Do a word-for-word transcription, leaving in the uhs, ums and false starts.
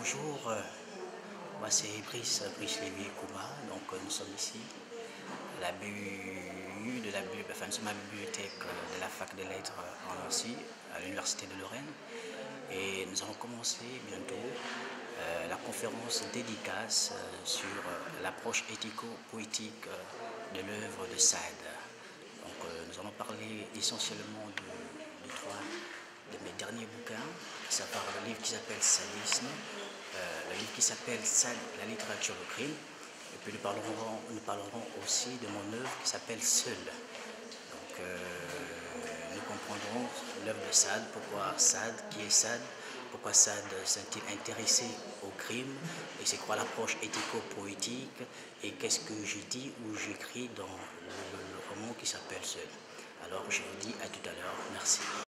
Bonjour, euh, moi c'est Brice, Brice Lévy Kouma, donc euh, nous sommes ici à la B U de la, bu- enfin, nous sommes à la bibliothèque euh, de la fac des lettres euh, en Nancy, à l'université de Lorraine, et nous allons commencer bientôt euh, la conférence dédicace euh, sur euh, l'approche éthico-poétique euh, de l'œuvre de Sade. Donc euh, nous allons parler essentiellement de, de trois de mes derniers bouquins, à savoir le livre qui s'appelle Sadisme, euh, le livre qui s'appelle Sade, la littérature, le crime, et puis nous parlerons, nous parlerons aussi de mon œuvre qui s'appelle Seul. Donc euh, nous comprendrons l'œuvre de Sade, pourquoi Sade, qui est Sade, pourquoi Sade s'est-il intéressé au crime, et c'est quoi l'approche éthico-poétique, et qu'est-ce que je dis ou j'écris dans le, le, le roman qui s'appelle Seul. Alors je vous dis à tout à l'heure, merci.